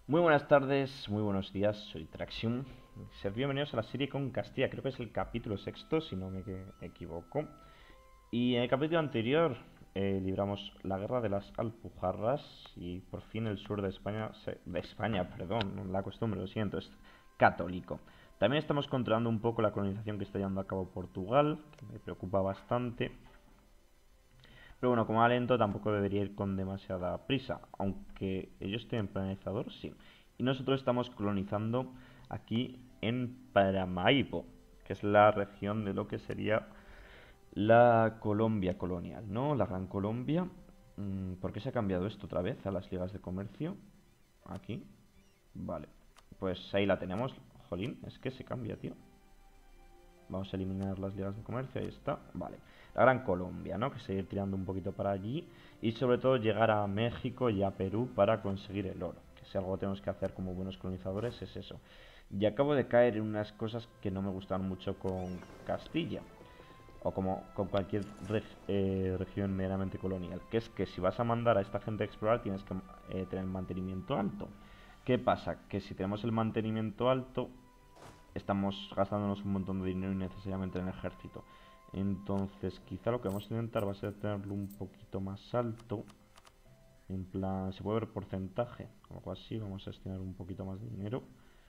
Muy buenas tardes, muy buenos días, soy Traxium. Sed bienvenidos a la serie con Castilla, creo que es el capítulo sexto, si no me equivoco. Y en el capítulo anterior libramos la guerra de las Alpujarras y por fin el sur de España, perdón, la costumbre, lo siento, es católico. También estamos controlando un poco la colonización que está llevando a cabo Portugal, que me preocupa bastante. Pero bueno, como va lento, tampoco debería ir con demasiada prisa. Aunque ellos tienen planizador, sí. Y nosotros estamos colonizando aquí en Paramaribo, que es la región de lo que sería la Colombia colonial, ¿no? La Gran Colombia. ¿Por qué se ha cambiado esto otra vez a las ligas de comercio? Aquí. Vale. Pues ahí la tenemos. Jolín, es que se cambia, tío. Vamos a eliminar las ligas de comercio, ahí está, vale. La Gran Colombia, ¿no? Que seguir tirando un poquito para allí. Y sobre todo llegar a México y a Perú para conseguir el oro. Que si algo tenemos que hacer como buenos colonizadores es eso. Y acabo de caer en unas cosas que no me gustan mucho con Castilla. O como con cualquier región meramente colonial. Que es que si vas a mandar a esta gente a explorar tienes que tener mantenimiento alto. ¿Qué pasa? Que si tenemos el mantenimiento alto estamos gastándonos un montón de dinero innecesariamente en el ejército. Entonces, quizá lo que vamos a intentar va a ser tenerlo un poquito más alto. En plan, se puede ver porcentaje, algo así. Vamos a destinar un poquito más de dinero.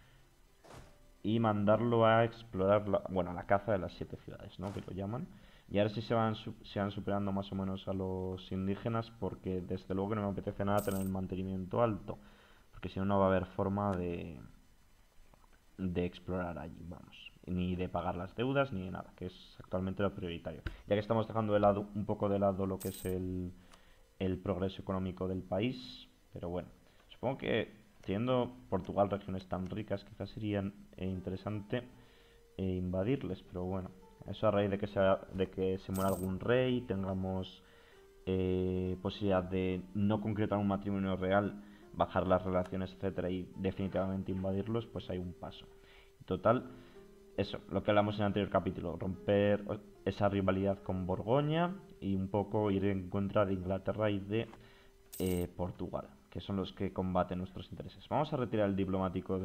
Y mandarlo a explorar, la caza de las 7 ciudades, ¿no? Que lo llaman. Y ahora sí se van superando más o menos a los indígenas, porque desde luego que no me apetece nada tener el mantenimiento alto. Porque si no, no va a haber forma de explorar allí, vamos, ni de pagar las deudas ni de nada, que es actualmente lo prioritario. Ya que estamos dejando de lado un poco de lado lo que es el progreso económico del país, pero bueno, supongo que teniendo Portugal regiones tan ricas, quizás sería interesante invadirles, pero bueno, eso a raíz de que se muera algún rey, tengamos posibilidad de no concretar un matrimonio real, bajar las relaciones, etcétera, y definitivamente invadirlos, pues hay un paso. Total, eso, lo que hablamos en el anterior capítulo, romper esa rivalidad con Borgoña y un poco ir en contra de Inglaterra y de Portugal, que son los que combaten nuestros intereses. Vamos a retirar el diplomático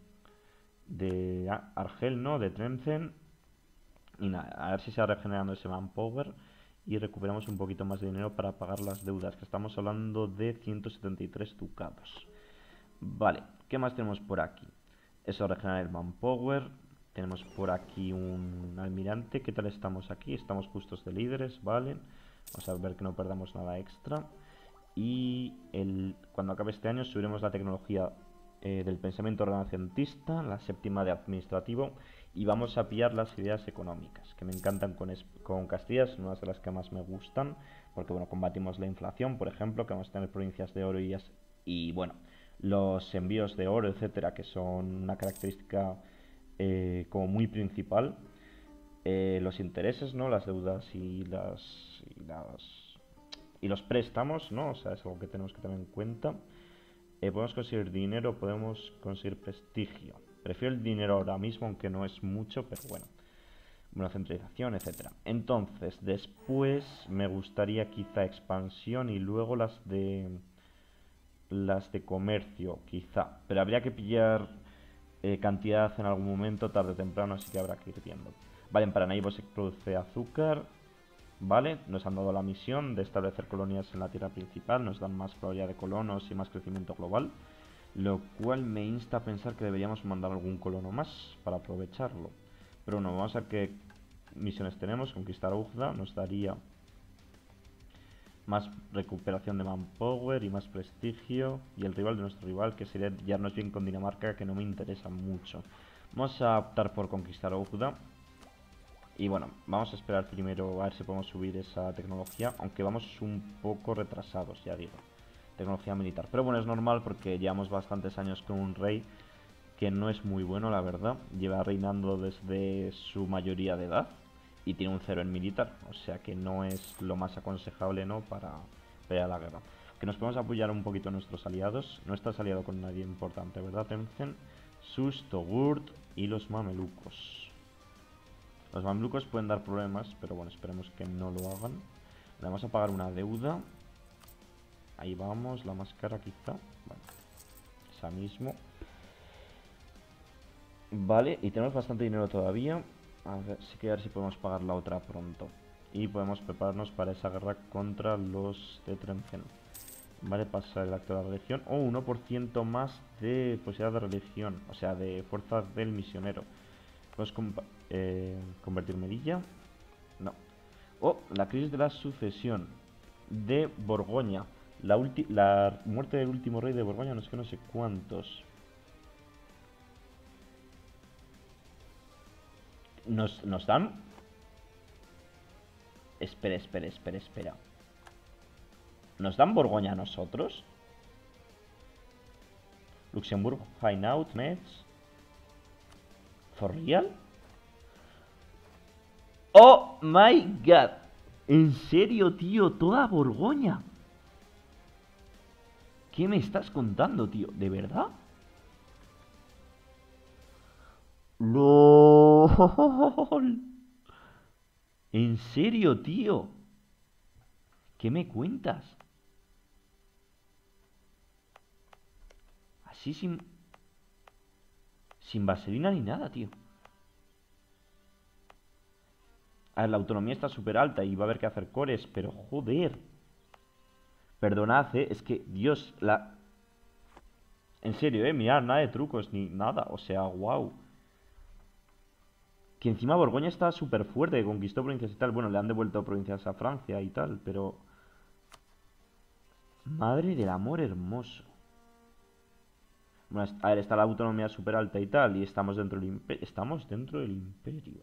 de Argel, ¿no? De Tlemcen. Y nada, a ver si se va regenerando ese manpower y recuperamos un poquito más de dinero para pagar las deudas, que estamos hablando de 173 ducados. Vale, ¿qué más tenemos por aquí? Eso, regenerar el manpower. Tenemos por aquí un almirante. ¿Qué tal estamos aquí? Estamos justos de líderes, vale. Vamos a ver que no perdamos nada extra. Y cuando acabe este año subiremos la tecnología del pensamiento renacentista, la séptima de administrativo, y vamos a pillar las ideas económicas, que me encantan con Castilla, son unas de las que más me gustan, porque bueno, combatimos la inflación, por ejemplo, que vamos a tener provincias de oro y bueno, los envíos de oro, etcétera, que son una característica como muy principal. Los intereses, ¿no? Las deudas y los préstamos, ¿no? O sea, es algo que tenemos que tener en cuenta. Podemos conseguir dinero, podemos conseguir prestigio. Prefiero el dinero ahora mismo, aunque no es mucho, pero bueno. Una centralización, etcétera. Entonces, después me gustaría quizá expansión y luego las de comercio, quizá. Pero habría que pillar cantidad en algún momento, tarde o temprano, así que habrá que ir viendo. Vale, en Paranaibo se produce azúcar. Vale, nos han dado la misión de establecer colonias en la tierra principal, nos dan más probabilidad de colonos y más crecimiento global, lo cual me insta a pensar que deberíamos mandar algún colono más para aprovecharlo. Pero bueno, vamos a ver qué misiones tenemos. Conquistar Ugda nos daría más recuperación de manpower y más prestigio. Y el rival de nuestro rival, que sería llevarnos bien con Dinamarca, que no me interesa mucho. Vamos a optar por conquistar Ugda. Y bueno, vamos a esperar primero a ver si podemos subir esa tecnología, aunque vamos un poco retrasados, ya digo. Tecnología militar. Pero bueno, es normal porque llevamos bastantes años con un rey que no es muy bueno, la verdad. Lleva reinando desde su mayoría de edad y tiene un 0 en militar. O sea que no es lo más aconsejable, ¿no? Para pelear la guerra. Que nos podemos apoyar un poquito a nuestros aliados. No estás aliado con nadie importante, ¿verdad, Temcen? Sus, Togurt y los mamelucos. Los mamelucos pueden dar problemas, pero bueno, esperemos que no lo hagan. Le vamos a pagar una deuda. Ahí vamos, la más cara quizá. Bueno, esa mismo. Vale, y tenemos bastante dinero todavía. A ver, sí que a ver si podemos pagar la otra pronto. Y podemos prepararnos para esa guerra contra los de Trenzen. Vale, pasa el acto de la religión. Oh, 1% más de posibilidad de religión. O sea, de fuerza del misionero. ¿Podemos convertir medilla? No. Oh, la crisis de la sucesión de Borgoña. La muerte del último rey de Borgoña, no sé qué, no sé cuántos. ¿Nos dan? Espera. ¿Nos dan Borgoña a nosotros? Luxemburgo, Hainaut, Metz. ¿For real? ¡Oh my god! ¿En serio, tío? ¿Toda Borgoña? ¿Qué me estás contando, tío? ¿De verdad? ¡Lol! ¿En serio, tío? ¿Qué me cuentas? Así sin vaselina ni nada, tío. A ver, la autonomía está súper alta y va a haber que hacer cores, pero joder. Perdonad, es que, Dios, En serio, mirad, nada de trucos ni nada, o sea, wow. Que encima Borgoña está súper fuerte, que conquistó provincias y tal. Bueno, le han devuelto provincias a Francia y tal, pero... Madre del amor hermoso. Bueno, a ver, está la autonomía súper alta y tal, y estamos dentro del imperio. Estamos dentro del imperio.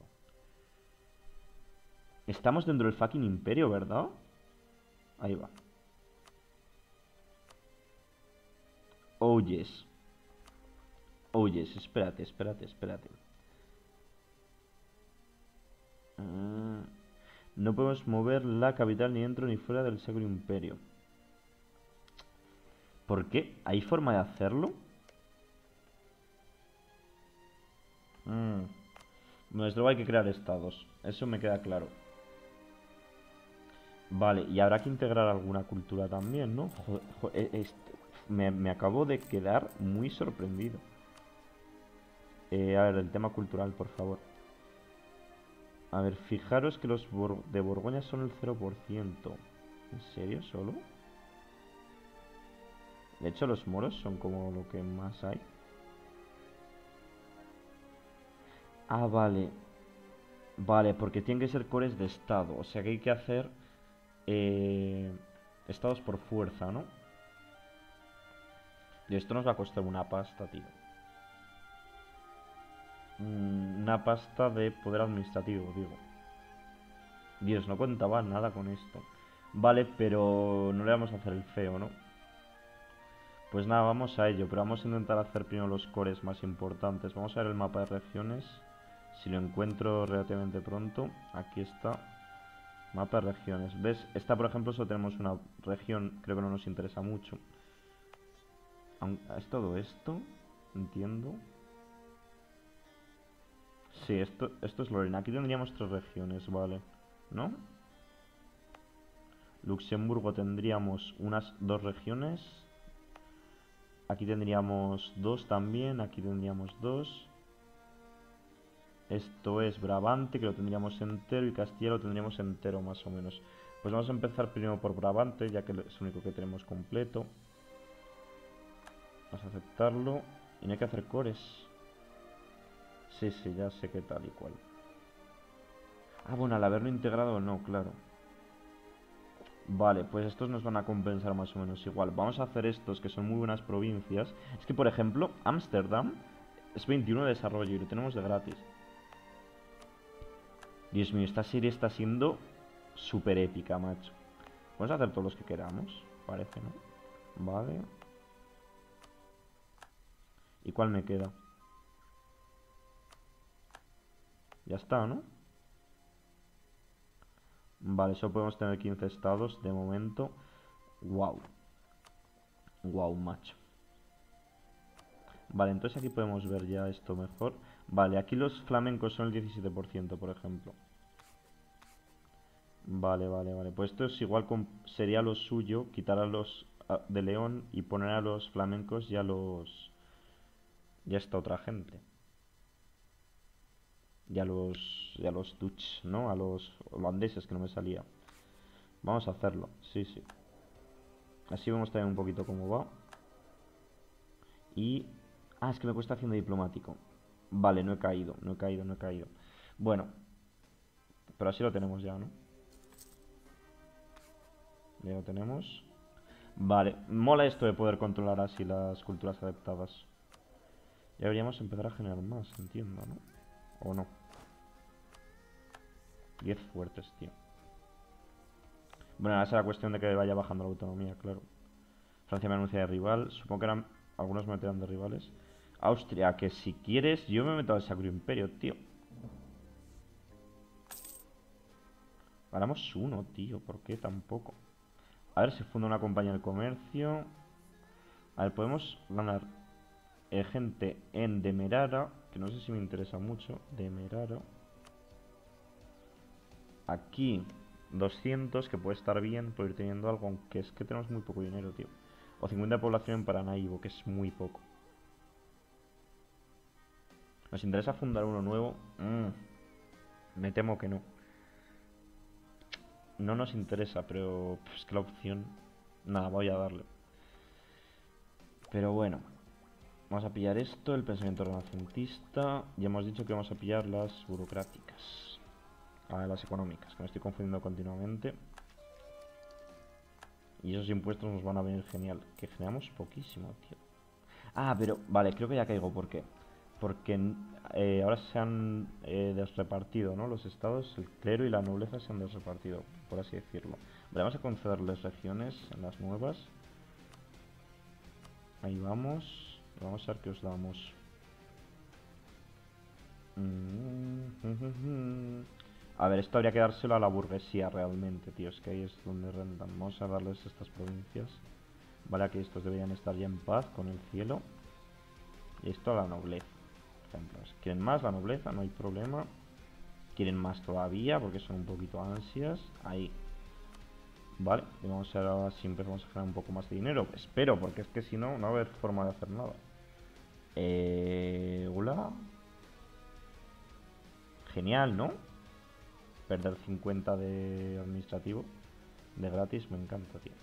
Estamos dentro del fucking imperio, ¿verdad? Ahí va. Oh, yes. Oh, yes, espérate. No podemos mover la capital ni dentro ni fuera del Sacro Imperio. ¿Por qué? ¿Hay forma de hacerlo? Desde luego hay que crear estados. Eso me queda claro. Vale, y habrá que integrar alguna cultura también, ¿no? Me acabo de quedar muy sorprendido. A ver, el tema cultural, por favor. A ver, fijaros que los de Borgoña son el 0%. ¿En serio solo? De hecho, los moros son como lo que más hay. Ah, vale. Vale, porque tienen que ser cores de estado. O sea que hay que hacer estados por fuerza, ¿no? Y esto nos va a costar una pasta, tío. Una pasta de poder administrativo, digo. Dios, no contaba nada con esto. Vale, pero no le vamos a hacer el feo, ¿no? Pues nada, vamos a ello. Pero vamos a intentar hacer primero los cores más importantes. Vamos a ver el mapa de regiones. Si lo encuentro relativamente pronto. Aquí está. Mapa de regiones. ¿Ves? Esta, por ejemplo, solo tenemos una región. Creo que no nos interesa mucho. ¿Es todo esto? Entiendo. Sí, esto es Lorena. Aquí tendríamos 3 regiones, vale. ¿No? Luxemburgo tendríamos unas 2 regiones. Aquí tendríamos 2 también. Aquí tendríamos 2. Esto es Brabante, que lo tendríamos entero. Y Castilla lo tendríamos entero, más o menos. Pues vamos a empezar primero por Brabante, ya que es lo único que tenemos completo. Vamos a aceptarlo. Y no hay que hacer cores. Sí, ya sé qué tal y cual. Ah, bueno, al haberlo integrado no, claro. Vale, pues estos nos van a compensar más o menos igual. Vamos a hacer estos, que son muy buenas provincias. Es que, por ejemplo, Ámsterdam es 21 de desarrollo y lo tenemos de gratis. Dios mío, esta serie está siendo súper épica, macho. Vamos a hacer todos los que queramos, parece, ¿no? Vale. ¿Y cuál me queda? Ya está, ¿no? Vale, solo podemos tener 15 estados de momento. Wow. Wow, macho. Vale, entonces aquí podemos ver ya esto mejor. Vale, aquí los flamencos son el 17%, por ejemplo. Vale. Pues esto es igual, sería lo suyo quitar de León y poner a los flamencos y a los... ya esta otra gente. Y a los Dutch, ¿no? A los holandeses que no me salía. Vamos a hacerlo, sí, sí. Así vemos también un poquito cómo va. Y... Ah, es que me cuesta haciendo diplomático. Vale, no he caído, no he caído, no he caído. Bueno, pero así lo tenemos ya, ¿no? Ya lo tenemos. Vale, mola esto de poder controlar así las culturas adaptadas. Ya deberíamos empezar a generar más, entiendo, ¿no? ¿O no? 10 fuertes, tío. Bueno, ahora será cuestión de que vaya bajando la autonomía, claro. Francia me anuncia de rival. Supongo que eran... algunos me meterán de rivales. Austria, que si quieres, yo me meto al Sacro Imperio, tío. Ganamos uno, tío. ¿Por qué tampoco? A ver, si funda una compañía de comercio. A ver, podemos ganar gente en Demerara, que no sé si me interesa mucho. Demerara. Aquí 200, que puede estar bien por ir teniendo algo, aunque es que tenemos muy poco dinero, tío. O 50 de población en Paranaibo, que es muy poco. ¿Nos interesa fundar uno nuevo? Me temo que no. No nos interesa, pero es que la opción... Nada, voy a darle. Pero bueno, vamos a pillar esto, el pensamiento renacentista. Ya hemos dicho que vamos a pillar las burocráticas. Las económicas, que me estoy confundiendo continuamente. Y esos impuestos nos van a venir genial. Que generamos poquísimo, tío. Ah, pero vale, creo que ya caigo. ¿Por qué? Porque ahora se han desrepartido, ¿no? Los estados, el clero y la nobleza se han desrepartido, por así decirlo. Vale, vamos a concederles regiones en las nuevas. Ahí vamos. Vamos a ver qué os damos. A ver, esto habría que dárselo a la burguesía realmente, tío. Es que ahí es donde rentan. Vamos a darles estas provincias. Vale, aquí estos deberían estar ya en paz con el cielo. Y esto a la nobleza. Ejemplos. ¿Quieren más la nobleza? No hay problema. ¿Quieren más todavía? Porque son un poquito ansias. Ahí. Vale. Y vamos a ver ahora si empezamos a generar un poco más de dinero. Espero, porque es que si no, no va a haber forma de hacer nada. Hola. Genial, ¿no? Perder 50 de administrativo. De gratis, me encanta, tío.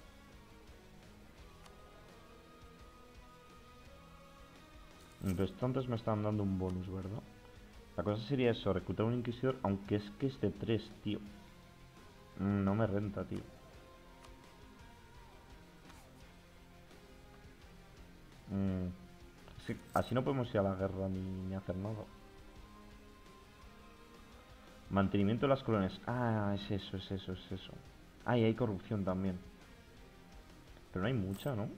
Pero esto antes me estaban dando un bonus, ¿verdad? La cosa sería eso, reclutar un inquisidor, aunque es que es de 3, tío. No me renta, tío. Sí, así no podemos ir a la guerra ni hacer nada. Mantenimiento de las colonias. Ah, es eso, es eso, es eso. Ah, y hay corrupción también. Pero no hay mucha, ¿no?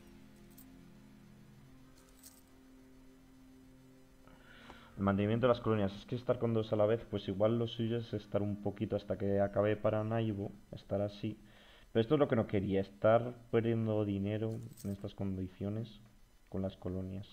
El mantenimiento de las colonias. Es que estar con dos a la vez, pues igual lo suyo es estar un poquito hasta que acabe Paranaibo. Estar así. Pero esto es lo que no quería. Estar perdiendo dinero en estas condiciones con las colonias.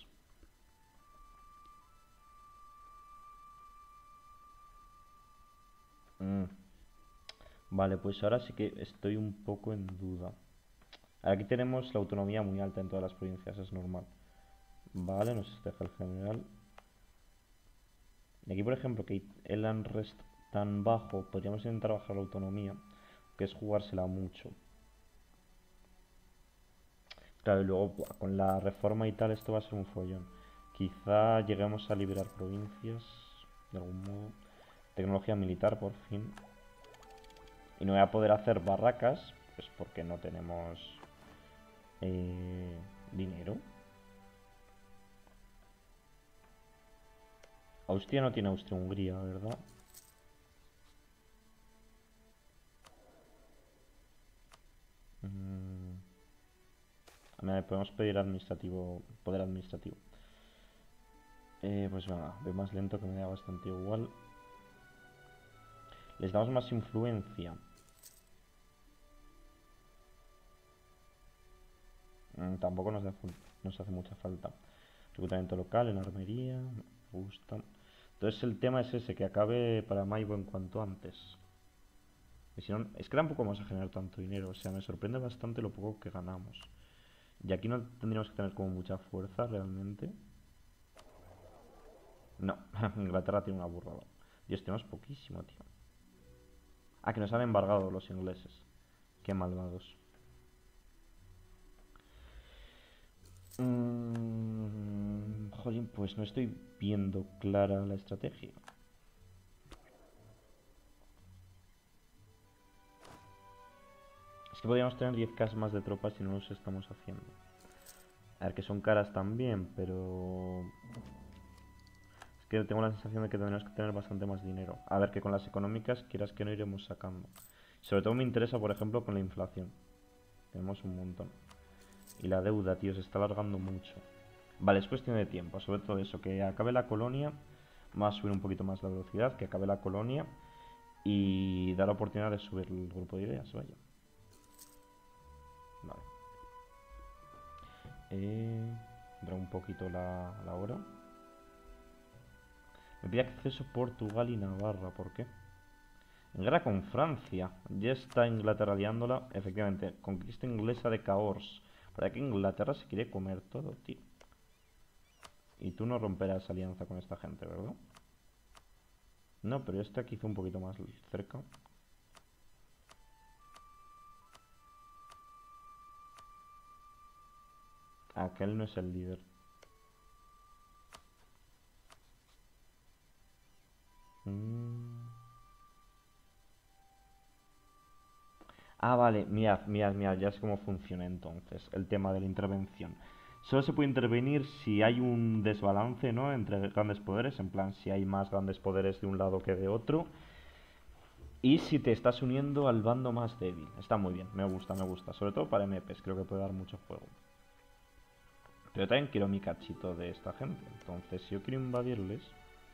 Mm. Vale, pues ahora sí que estoy un poco en duda. Aquí tenemos la autonomía muy alta en todas las provincias, es normal. Vale, nos deja el general. Y aquí, por ejemplo, que el unrest tan bajo, podríamos intentar bajar la autonomía, que es jugársela mucho. Claro, y luego con la reforma y tal, esto va a ser un follón. Quizá lleguemos a liberar provincias, de algún modo. Tecnología militar, por fin. Y no voy a poder hacer barracas, pues porque no tenemos dinero. Austria no tiene Austria-Hungría, ¿verdad? Podemos pedir administrativo, poder administrativo. Pues venga, voy más lento que me da bastante igual. Les damos más influencia. Tampoco nos hace mucha falta. Reclutamiento local en armería. Me gusta. Entonces el tema es ese, que acabe para Maibo en cuanto antes. Y si no, es que tampoco vamos a generar tanto dinero. O sea, me sorprende bastante lo poco que ganamos. Y aquí no tendríamos que tener como mucha fuerza realmente. No, Inglaterra tiene una burrada. Dios, tenemos poquísimo, tío. Ah, que nos han embargado los ingleses. Qué malvados. Jolín, pues no estoy viendo clara la estrategia. Es que podríamos tener 10k más de tropas si no los estamos haciendo. A ver, que son caras también, pero... Es que tengo la sensación de que tendremos que tener bastante más dinero. A ver, que con las económicas, quieras que no, iremos sacando. Sobre todo me interesa, por ejemplo, con la inflación. Tenemos un montón. Y la deuda, tío, se está alargando mucho. Vale, es cuestión de tiempo. Sobre todo eso, que acabe la colonia. Va a subir un poquito más la velocidad. Que acabe la colonia. Y dar la oportunidad de subir el grupo de ideas, vaya. Vale. Tendrá un poquito la hora. Me pide acceso Portugal y Navarra. ¿Por qué? En guerra con Francia. Ya está Inglaterra liándola. Efectivamente, conquista inglesa de Cahors. Para que Inglaterra se quiere comer todo, tío. Y tú no romperás alianza con esta gente, ¿verdad? No, pero este aquí hizo un poquito más cerca. Aquel no es el líder. Ah, vale, mirad, mirad, mirad, ya sé cómo funciona entonces el tema de la intervención. Solo se puede intervenir si hay un desbalance, ¿no? Entre grandes poderes, en plan, si hay más grandes poderes de un lado que de otro. Y si te estás uniendo al bando más débil. Está muy bien, me gusta, me gusta. Sobre todo para MPs, creo que puede dar mucho juego. Pero también quiero mi cachito de esta gente. Entonces, si yo quiero invadirles...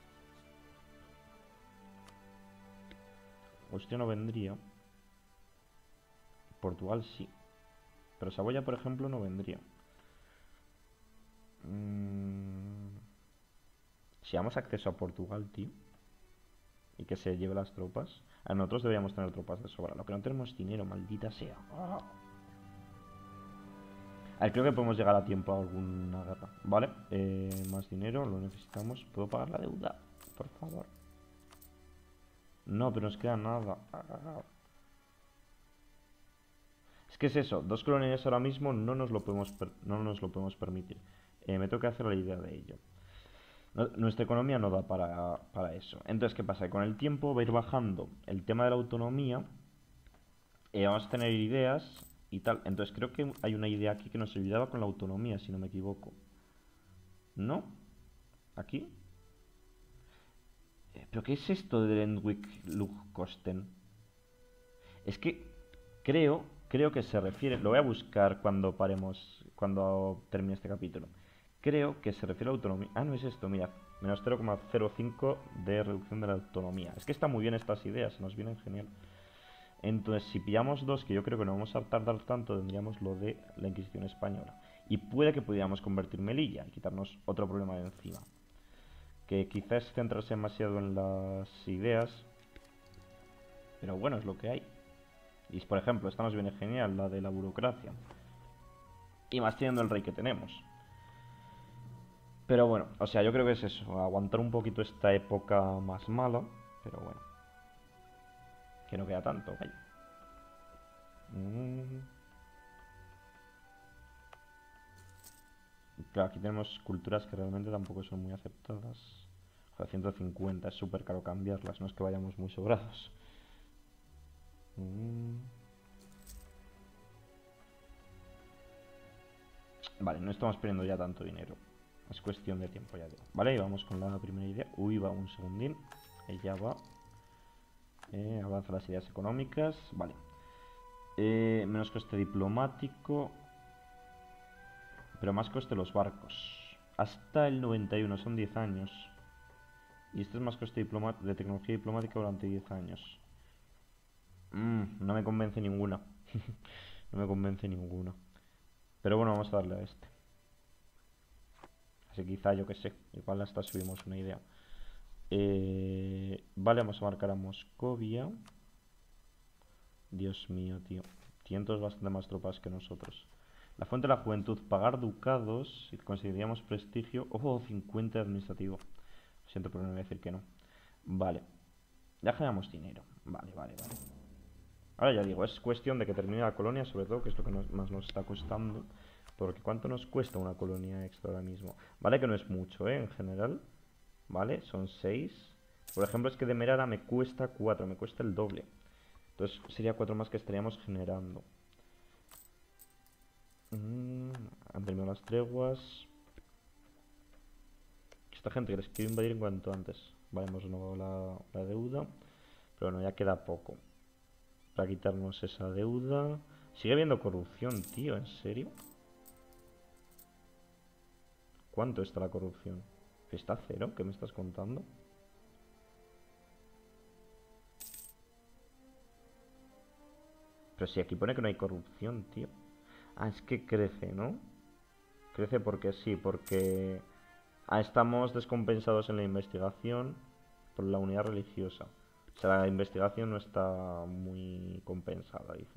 Austria no vendría. Portugal sí. Pero Saboya, por ejemplo, no vendría. Si damos acceso a Portugal, tío, y que se lleve las tropas, a nosotros deberíamos tener tropas de sobra. Lo que no tenemos dinero, maldita sea. A ver, creo que podemos llegar a tiempo a alguna guerra. Vale, más dinero, lo necesitamos. ¿Puedo pagar la deuda? Por favor. No, pero nos queda nada. Es que es eso, dos colonias ahora mismo no nos lo podemos permitir. Me tengo que hacer la idea de ello. Nuestra economía no da para eso. Entonces, ¿qué pasa? Con el tiempo va a ir bajando el tema de la autonomía. Vamos a tener ideas y tal. Entonces, creo que hay una idea aquí que nos ayudaba con la autonomía, si no me equivoco. ¿No? ¿Aquí? ¿Pero qué es esto de Lendwick Lugkosten? Es que creo que se refiere... Lo voy a buscar cuando termine este capítulo. Creo que se refiere a autonomía. Ah, no es esto, mira. Menos 0,05 de reducción de la autonomía. Es que están muy bien estas ideas, nos vienen genial. Entonces, si pillamos dos, que yo creo que no vamos a tardar tanto, tendríamos lo de la Inquisición española. Y puede que pudiéramos convertir Melilla y quitarnos otro problema de encima. Que quizás centrarse demasiado en las ideas. Pero bueno, es lo que hay. Y por ejemplo, esta nos viene genial, la de la burocracia. Y más teniendo el rey que tenemos. Pero bueno, o sea, yo creo que es eso, aguantar un poquito esta época más mala, pero bueno, que no queda tanto, vaya. Claro, aquí tenemos culturas que realmente tampoco son muy aceptadas. Joder, 150, es súper caro cambiarlas, no es que vayamos muy sobrados. Vale, no estamos perdiendo ya tanto dinero. Es cuestión de tiempo, ya digo. Vale, y vamos con la primera idea. Uy, va un segundín. Ella va. Avanza las ideas económicas. Vale. Menos coste diplomático. Pero más coste los barcos. Hasta el 91, son 10 años. Y este es más coste de tecnología diplomática durante 10 años. No me convence ninguna. No me convence ninguna. Pero bueno, vamos a darle a este. Así quizá, yo que sé, igual hasta subimos una idea. Vale, vamos a marcar a Moscovia. Dios mío, tío. Tienen todos bastante más tropas que nosotros. La fuente de la juventud, pagar ducados, y conseguiríamos prestigio. Ojo, 50 administrativo. Lo siento, pero no voy a decir que no. Vale, ya generamos dinero. Vale, vale, vale. Ahora ya digo, es cuestión de que termine la colonia, sobre todo, que es lo que más nos está costando. Porque ¿cuánto nos cuesta una colonia extra ahora mismo? Vale que no es mucho, en general. Vale, son 6. Por ejemplo, es que de Merara me cuesta 4, me cuesta el doble. Entonces sería 4 más que estaríamos generando. Han terminado las treguas. Esta gente que les quiere invadir en cuanto antes. Vale, hemos renovado la deuda. Pero bueno, ya queda poco para quitarnos esa deuda. Sigue habiendo corrupción, tío, ¿en serio? ¿Cuánto está la corrupción? ¿Está a 0? ¿Qué me estás contando? Pero si aquí pone que no hay corrupción, tío. Ah, es que crece, ¿no? Crece porque sí, porque estamos descompensados en la investigación por la unidad religiosa. O sea, la investigación no está muy compensada, dice.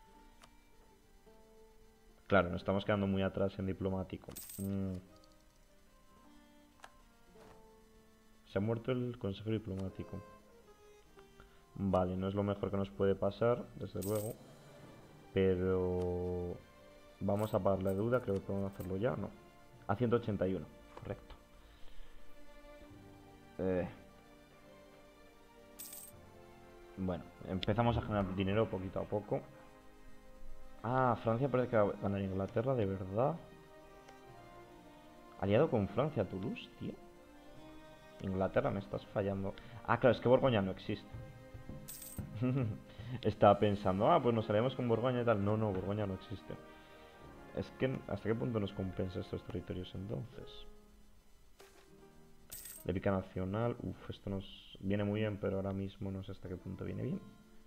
Claro, nos estamos quedando muy atrás en diplomático. Se ha muerto el consejo diplomático. Vale, no es lo mejor que nos puede pasar, desde luego. Pero vamos a pagar la deuda, creo que podemos hacerlo ya, ¿no? A 181, correcto. Bueno, empezamos a generar dinero poquito a poco. Ah, Francia parece que va a ganar Inglaterra, de verdad. Aliado con Francia, Toulouse, tío. Inglaterra, me estás fallando. Ah, claro, es que Borgoña no existe. Estaba pensando, pues nos haremos con Borgoña y tal. No, no, Borgoña no existe. Es que, ¿hasta qué punto nos compensa estos territorios entonces? La épica nacional, esto nos viene muy bien, pero ahora mismo no sé hasta qué punto viene bien.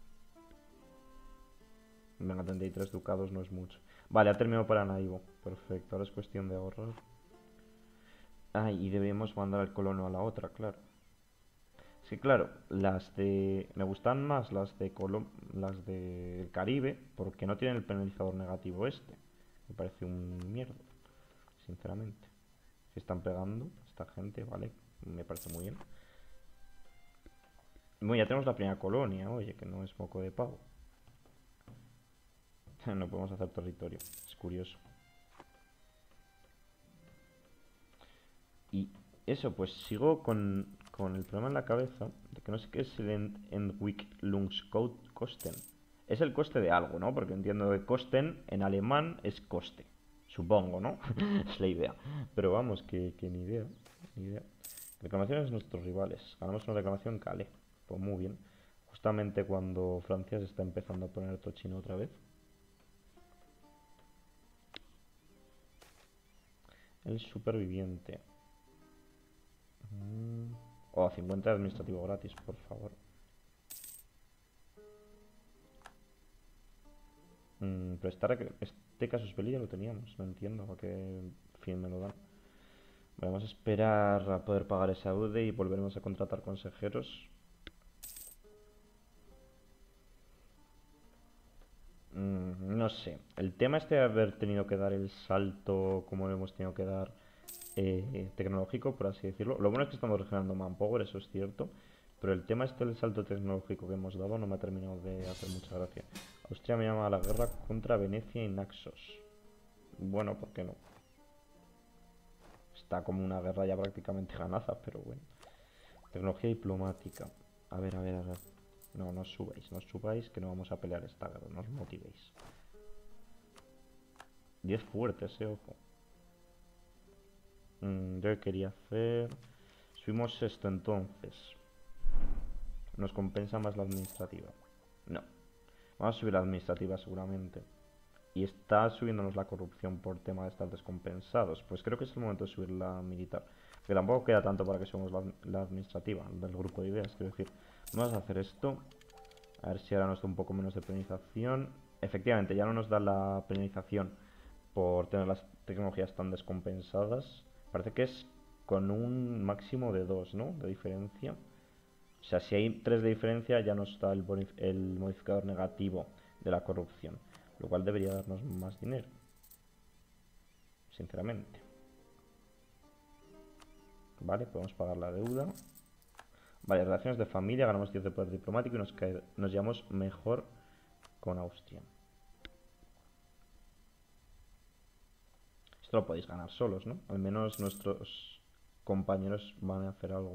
Venga, 33 ducados no es mucho. Vale, ha terminado para Naivo. Perfecto, ahora es cuestión de ahorrar. Y deberíamos mandar al colono a la otra, claro. Sí, claro, me gustan más las del Caribe, porque no tienen el penalizador negativo este. Me parece un mierda, sinceramente. Se están pegando esta gente, vale, me parece muy bien. Bueno, ya tenemos la primera colonia, oye, que no es moco de pavo. No podemos hacer territorio, es curioso. Y eso, pues sigo con el problema en la cabeza de que no sé qué es el Entwicklungskosten. Es el coste de algo, ¿no? Porque entiendo que Kosten en alemán es coste. Supongo, ¿no? Es la idea. Pero vamos, que ni idea. Ni idea. Reclamaciones de nuestros rivales. Ganamos una reclamación en Calais. Pues muy bien. Justamente cuando Francia se está empezando a poner tochino otra vez. El superviviente. 50 de administrativo gratis, por favor. Pero este caso es ya lo teníamos. No entiendo a qué fin me lo dan. Vamos a esperar a poder pagar esa deuda y volveremos a contratar consejeros. No sé. El tema este de haber tenido que dar el salto como lo hemos tenido que dar tecnológico, por así decirlo. Lo bueno es que estamos regenerando manpower, eso es cierto. Pero el tema este del salto tecnológico que hemos dado no me ha terminado de hacer mucha gracia. Austria me llama a la guerra contra Venecia y Naxos. Bueno, ¿por qué no? Está como una guerra ya prácticamente ganada, pero bueno. Tecnología diplomática. A ver, a ver, a ver. No, no os subáis, que no vamos a pelear esta guerra, no os motivéis. 10 fuertes, ojo. Yo quería hacer... Subimos esto entonces. Nos compensa más la administrativa. No. Vamos a subir la administrativa seguramente. Y está subiéndonos la corrupción por tema de estar descompensados. Pues creo que es el momento de subir la militar. Que tampoco queda tanto para que subamos la administrativa del grupo de ideas. Quiero decir, vamos a hacer esto. A ver si ahora nos da un poco menos de penalización. Efectivamente, ya no nos da la penalización por tener las tecnologías tan descompensadas. Parece que es con un máximo de 2, ¿no? De diferencia. O sea, si hay 3 de diferencia ya nos da el modificador negativo de la corrupción. Lo cual debería darnos más dinero. sinceramente. Vale, podemos pagar la deuda. Vale, relaciones de familia, ganamos 10 de poder diplomático y nos llevamos mejor con Austria. Esto lo podéis ganar solos, ¿no? Al menos nuestros compañeros van a hacer algo.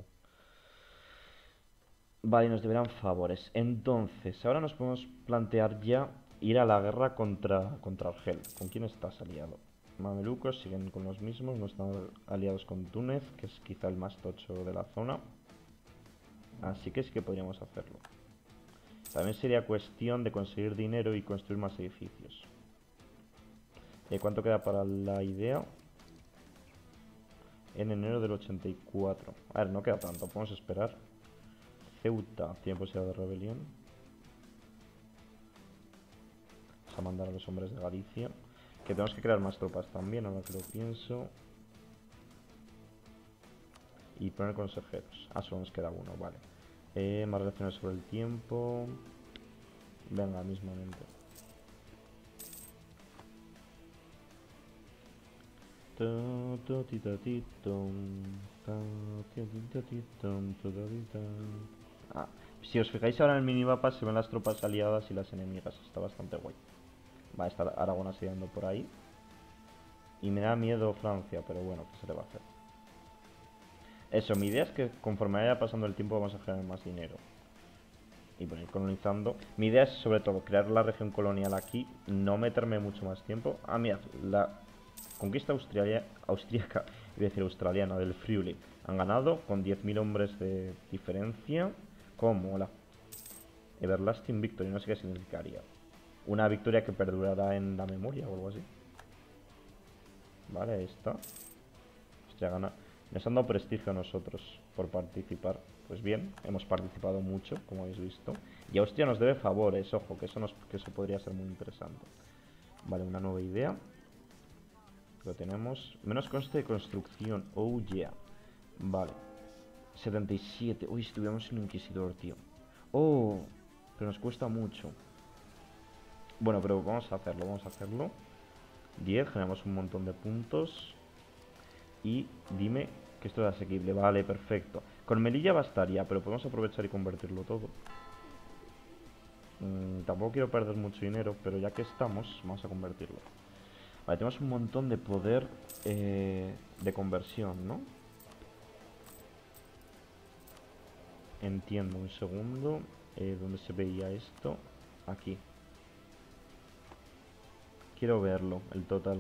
Vale, nos deberán favores. Entonces, ahora nos podemos plantear ya ir a la guerra contra Argel. ¿Con quién estás aliado? Mamelucos siguen con los mismos, no están aliados con Túnez, que es quizá el más tocho de la zona. Así que sí que podríamos hacerlo. También sería cuestión de conseguir dinero y construir más edificios. ¿Cuánto queda para la idea? En enero del 84. A ver, no queda tanto, podemos esperar. Ceuta, tiene posibilidad de rebelión. Vamos a mandar a los hombres de Galicia. Que tenemos que crear más tropas también, ahora que lo pienso. Y poner consejeros. Ah, solo nos queda uno, vale. Más relaciones sobre el tiempo. Venga, mismamente. Ah, si os fijáis ahora en el minimapa se ven las tropas aliadas y las enemigas. Está bastante guay. Va a estar Aragón asediando por ahí. Y me da miedo Francia, pero bueno, ¿qué se le va a hacer? Eso, mi idea es que conforme vaya pasando el tiempo vamos a generar más dinero. Y bueno, ir colonizando. Mi idea es sobre todo crear la región colonial aquí, no meterme mucho más tiempo. Ah, mirad, la conquista austríaca, iba a decir australiana, del Friuli. Han ganado con 10.000 hombres de diferencia. ¿Cómo? Mola. Everlasting Victory, no sé qué significaría. Una victoria que perdurará en la memoria o algo así. Vale, ahí está. Hostia, gana. Nos han dado prestigio a nosotros por participar. Pues bien, hemos participado mucho, como habéis visto. Y Austria nos debe favores, ojo, que eso podría ser muy interesante. Vale, una nueva idea. Lo tenemos. Menos coste de construcción. Oh, yeah. Vale. 77. Uy, si tuviéramos un inquisidor, tío. Oh, pero nos cuesta mucho. Bueno, pero vamos a hacerlo, vamos a hacerlo. 10, generamos un montón de puntos. Y dime que esto es asequible. Vale, perfecto. Con Melilla bastaría, pero podemos aprovechar y convertirlo todo. Tampoco quiero perder mucho dinero, pero ya que estamos, vamos a convertirlo. Vale, tenemos un montón de poder de conversión, ¿no? Entiendo, un segundo. ¿Dónde se veía esto? Aquí. Quiero verlo, el total.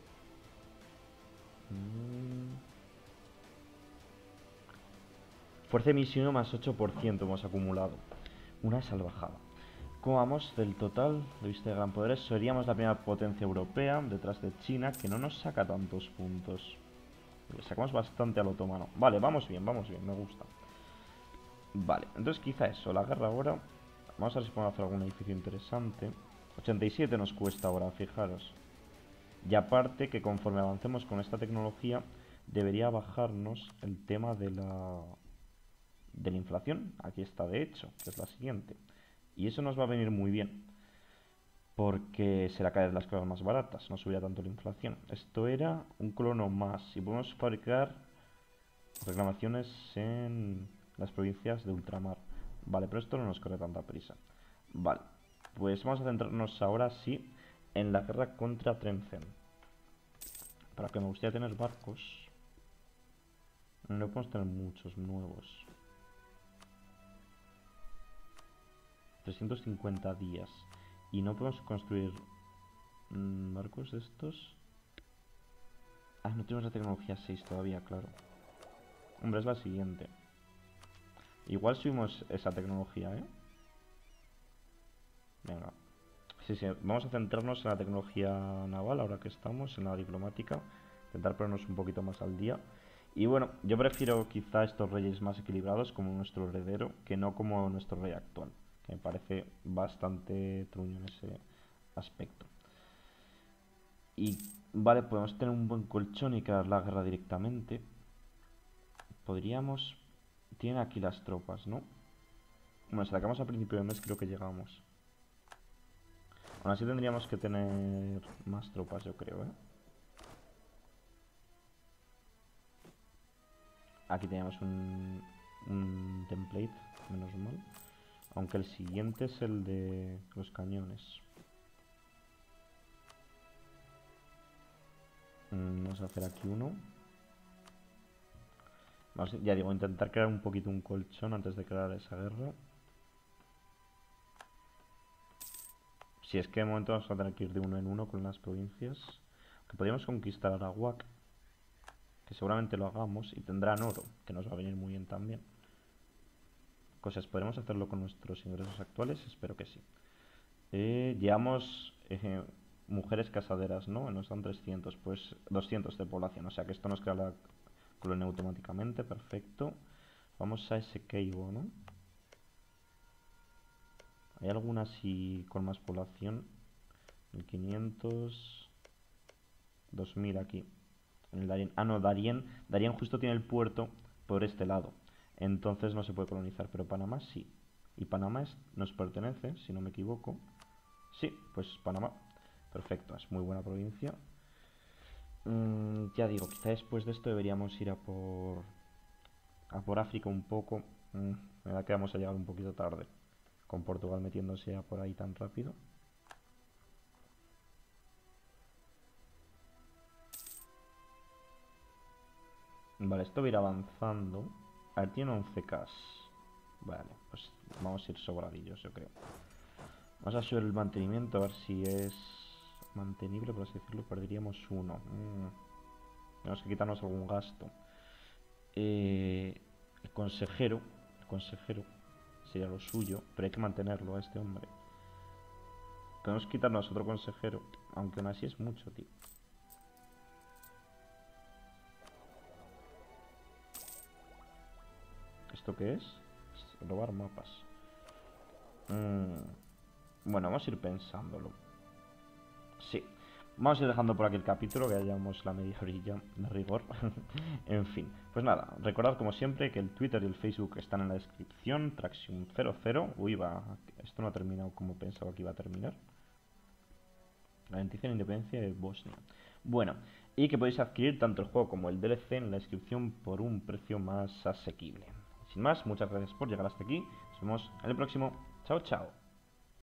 Fuerza de misión más 8% hemos acumulado. Una salvajada. ¿Cómo vamos del total de vista de gran poder? Seríamos la primera potencia europea detrás de China, que no nos saca tantos puntos. Le sacamos bastante al otomano. Vale, vamos bien, me gusta. Vale, entonces quizá eso, la guerra ahora. Vamos a ver si podemos hacer algún edificio interesante. 87 nos cuesta ahora, fijaros. Y aparte que conforme avancemos con esta tecnología, debería bajarnos el tema de la inflación. Aquí está de hecho, que es la siguiente. Y eso nos va a venir muy bien, porque será cada vez las cosas más baratas, no subirá tanto la inflación. Esto era un colono más. Y podemos fabricar reclamaciones en las provincias de ultramar. Vale, pero esto no nos corre tanta prisa. Vale, pues vamos a centrarnos ahora sí en la guerra contra Tlemcen. Para que me gustaría tener barcos. No podemos tener muchos nuevos. 350 días. Y no podemos construir barcos de estos. Ah, no tenemos la tecnología 6 todavía, claro. Hombre, es la siguiente. Igual subimos esa tecnología, ¿eh? Venga. Sí, sí, vamos a centrarnos en la tecnología naval ahora que estamos, en la diplomática. Intentar ponernos un poquito más al día. Y bueno, yo prefiero quizá estos reyes más equilibrados como nuestro heredero, que no como nuestro rey actual, que me parece bastante truño en ese aspecto. Y vale, podemos tener un buen colchón y crear la guerra directamente. Podríamos... Tienen aquí las tropas, ¿no? Bueno, si sacamos a principio de mes creo que llegamos. Aún así tendríamos que tener más tropas, yo creo, ¿eh? Aquí tenemos un template, menos mal. Aunque el siguiente es el de los cañones. Vamos a hacer aquí uno. Vamos, ya digo, intentar crear un poquito un colchón antes de crear esa guerra. Si es que de momento vamos a tener que ir de uno en uno con las provincias. Que podríamos conquistar Arawak, que seguramente lo hagamos, y tendrán oro, que nos va a venir muy bien también. Cosas, ¿podremos hacerlo con nuestros ingresos actuales? Espero que sí. Llevamos mujeres casaderas, ¿no? Nos dan 300, pues 200 de población, o sea que esto nos crea la colonia automáticamente, perfecto. Vamos a ese Keibo, ¿no? ¿Hay alguna así con más población? 1500... 2000 aquí. En el Darien. Ah, no, Darien justo tiene el puerto por este lado. Entonces no se puede colonizar, pero Panamá sí. Y Panamá nos pertenece, si no me equivoco. Sí, pues Panamá. Perfecto, es muy buena provincia. Ya digo, quizá después de esto deberíamos ir a por África un poco. Me da que vamos a llegar un poquito tarde, con Portugal metiéndose ya por ahí tan rápido. Vale, esto va a ir avanzando. A ver, tiene 11k. Vale, pues vamos a ir sobradillos, yo creo. Vamos a subir el mantenimiento, a ver si es mantenible, por así decirlo. Perderíamos uno. Tenemos que quitarnos algún gasto. El consejero sería lo suyo, pero hay que mantenerlo a este hombre. Podemos quitarnos otro consejero, aunque aún así es mucho, tío. ¿Esto qué es? Robar mapas. Bueno, vamos a ir pensándolo. Sí. Vamos a ir dejando por aquí el capítulo, que ya llevamos la media orilla de rigor. En fin, pues nada, recordad como siempre que el Twitter y el Facebook están en la descripción. Traxium00. Uy, esto no ha terminado como pensaba que iba a terminar. La noticia de la independencia de Bosnia. Bueno, y que podéis adquirir tanto el juego como el DLC en la descripción por un precio más asequible. Sin más, muchas gracias por llegar hasta aquí. Nos vemos en el próximo. Chao, chao.